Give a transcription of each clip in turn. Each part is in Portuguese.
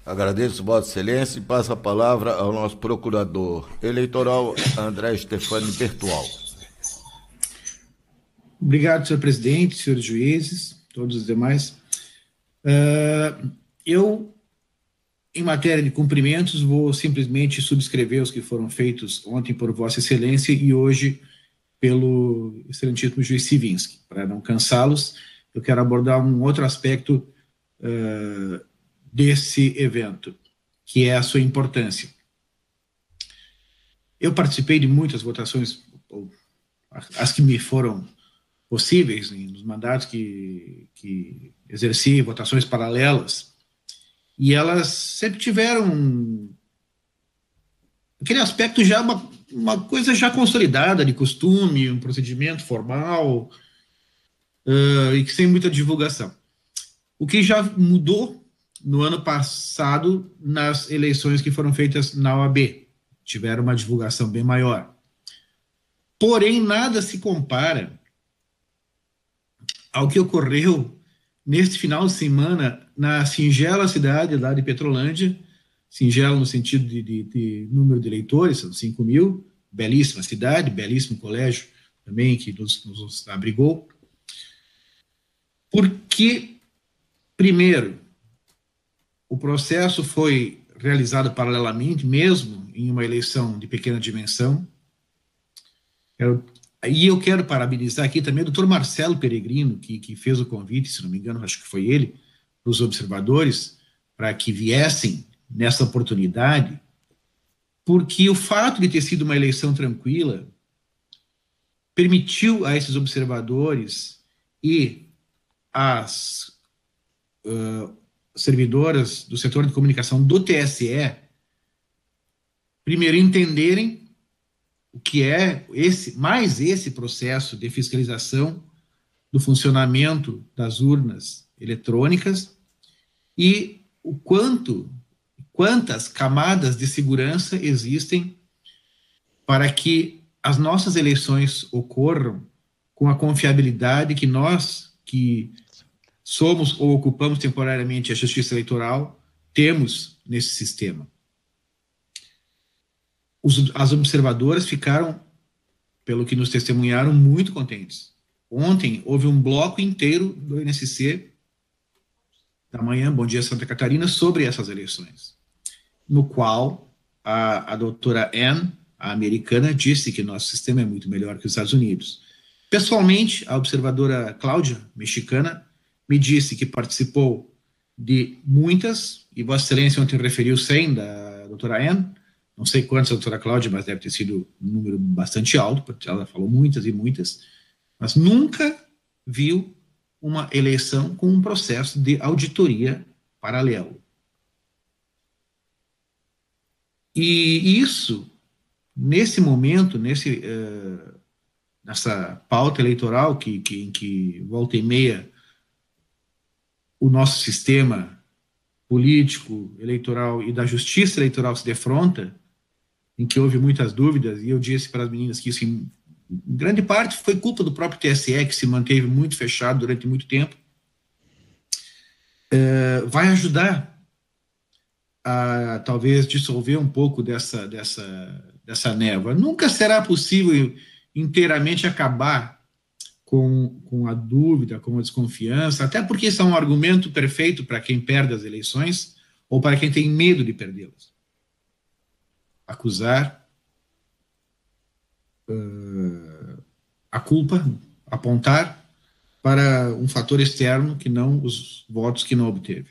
Agradeço, Vossa Excelência, e passo a palavra ao nosso procurador eleitoral, André Stefani Bertual. Obrigado, senhor presidente, senhores juízes, todos os demais. Eu, em matéria de cumprimentos, vou simplesmente subscrever os que foram feitos ontem por Vossa Excelência e hoje pelo excelentíssimo juiz Sivinski. Para não cansá-los, eu quero abordar um outro aspecto desse evento, que é a sua importância. Eu participei de muitas votações, as que me foram possíveis, nos mandatos que exerci, votações paralelas, e elas sempre tiveram aquele aspecto já, uma coisa já consolidada, de costume, um procedimento formal, e que sem muita divulgação. O que já mudou no ano passado, nas eleições que foram feitas na OAB, tiveram uma divulgação bem maior. Porém, nada se compara ao que ocorreu neste final de semana na singela cidade lá de Petrolândia, singela no sentido de número de eleitores, são 5 mil, belíssima cidade, belíssimo colégio também que nos abrigou, porque, primeiro, o processo foi realizado paralelamente, mesmo em uma eleição de pequena dimensão. E eu quero parabenizar aqui também o doutor Marcelo Peregrino, que fez o convite, se não me engano, acho que foi ele, para os observadores, para que viessem nessa oportunidade, porque o fato de ter sido uma eleição tranquila permitiu a esses observadores e às servidoras do setor de comunicação do TSE, primeiro entenderem o que é esse processo de fiscalização do funcionamento das urnas eletrônicas e quantas camadas de segurança existem para que as nossas eleições ocorram com a confiabilidade que nós, que somos ou ocupamos temporariamente a justiça eleitoral, temos nesse sistema. As observadoras ficaram, pelo que nos testemunharam, muito contentes. Ontem houve um bloco inteiro do NSC, da manhã, Bom Dia Santa Catarina, sobre essas eleições, no qual a doutora Anne, a americana, disse que nosso sistema é muito melhor que os Estados Unidos. Pessoalmente, a observadora Cláudia, mexicana, me disse que participou de muitas, e Vossa Excelência ontem referiu 100 da doutora Anne, não sei quantas a doutora Cláudia, mas deve ter sido um número bastante alto, porque ela falou muitas e muitas, mas nunca viu uma eleição com um processo de auditoria paralelo. E isso, nesse momento, nessa pauta eleitoral em que volta e meia o nosso sistema político, eleitoral e da justiça eleitoral se defronta, em que houve muitas dúvidas, e eu disse para as meninas que isso, em grande parte, foi culpa do próprio TSE, que se manteve muito fechado durante muito tempo, vai ajudar a, talvez, dissolver um pouco dessa névoa. Nunca será possível inteiramente acabar com a dúvida, com a desconfiança, até porque isso é um argumento perfeito para quem perde as eleições ou para quem tem medo de perdê-las. Acusar a culpa, apontar para um fator externo que não os votos que não obteve.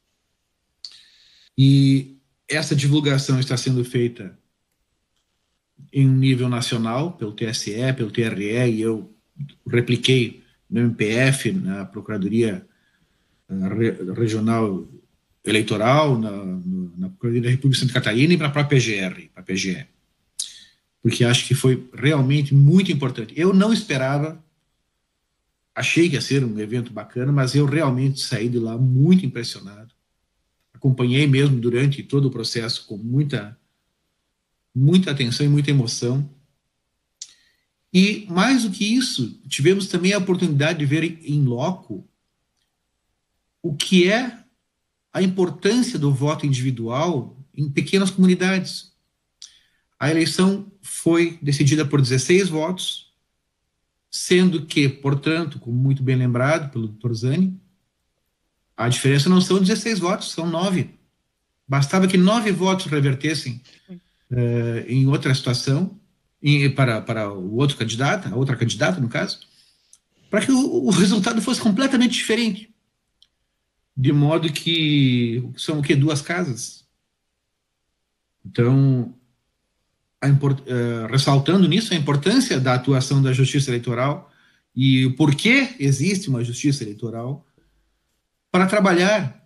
E essa divulgação está sendo feita em um nível nacional, pelo TSE, pelo TRE, e eu repliquei no MPF, na Procuradoria Regional Eleitoral, na Procuradoria da República de Santa Catarina e para a própria PGR, para a PGE. Porque acho que foi realmente muito importante. Eu não esperava, achei que ia ser um evento bacana, mas eu realmente saí de lá muito impressionado. Acompanhei mesmo durante todo o processo com muita atenção e muita emoção. E, mais do que isso, tivemos também a oportunidade de ver em loco o que é a importância do voto individual em pequenas comunidades. A eleição foi decidida por 16 votos, sendo que, portanto, como muito bem lembrado pelo Dr. Zani, a diferença não são 16 votos, são 9. Bastava que 9 votos revertessem em outra situação, para o outro candidato, a outra candidata, no caso, para que o resultado fosse completamente diferente. De modo que são o quê? 2 casas. Então, ressaltando nisso a importância da atuação da Justiça Eleitoral e o porquê existe uma Justiça Eleitoral para trabalhar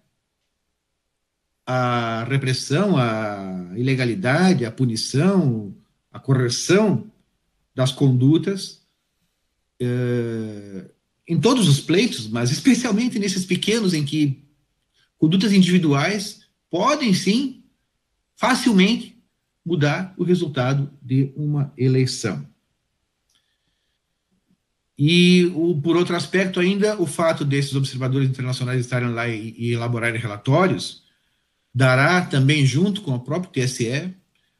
a repressão, a ilegalidade, a punição, a correção das condutas em todos os pleitos, mas especialmente nesses pequenos em que condutas individuais podem sim facilmente mudar o resultado de uma eleição. E, por outro aspecto ainda, o fato desses observadores internacionais estarem lá e elaborarem relatórios dará também, junto com o próprio TSE,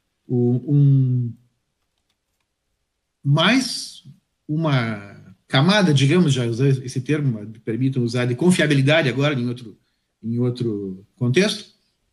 mais uma camada, digamos, já usei esse termo, me permitam usar, de confiabilidade agora em outro contexto,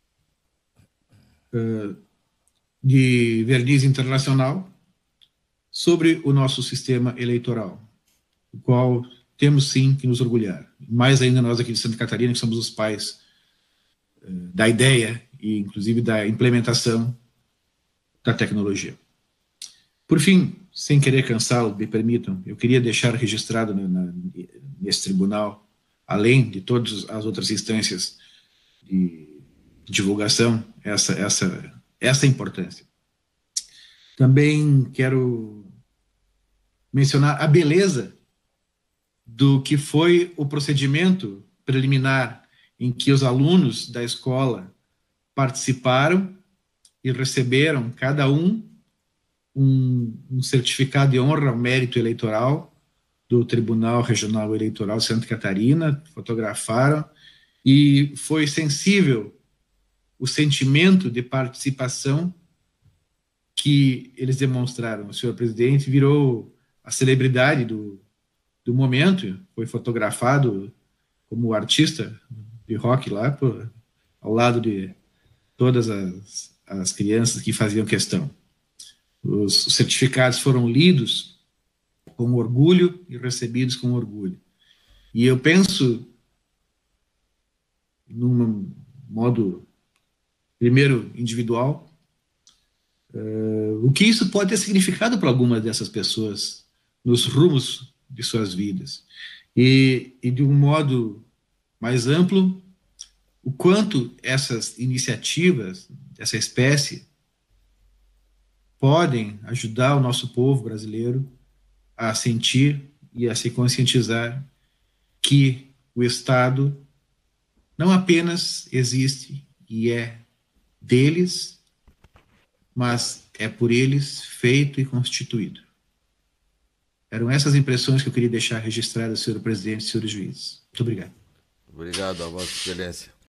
de verniz internacional, sobre o nosso sistema eleitoral, o qual temos sim que nos orgulhar. Mais ainda nós aqui de Santa Catarina, que somos os pais da ideia e inclusive da implementação da tecnologia. Por fim, sem querer cansá-lo, me permitam, eu queria deixar registrado nesse tribunal, além de todas as outras instâncias de divulgação, essa importância. Também quero mencionar a beleza do que foi o procedimento preliminar em que os alunos da escola participaram e receberam, cada um certificado de honra ao mérito eleitoral do Tribunal Regional Eleitoral de Santa Catarina, fotografaram, e foi sensível o sentimento de participação que eles demonstraram. O senhor presidente virou a celebridade do momento, foi fotografado como artista de rock lá, ao lado de todas as crianças que faziam questão. Os certificados foram lidos com orgulho e recebidos com orgulho. E eu penso, num modo, primeiro, individual, o que isso pode ter significado para algumas dessas pessoas nos rumos de suas vidas. E de um modo mais amplo, o quanto essas iniciativas dessa espécie podem ajudar o nosso povo brasileiro a sentir e a se conscientizar que o Estado não apenas existe e é deles, mas é por eles feito e constituído. Eram essas impressões que eu queria deixar registradas, senhor presidente e senhores juízes. Muito obrigado. Obrigado, a Vossa Excelência.